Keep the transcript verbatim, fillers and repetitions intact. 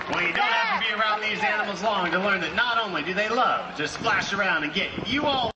Well, you don't have to be around these animals long to learn that not only do they love to splash around and get you all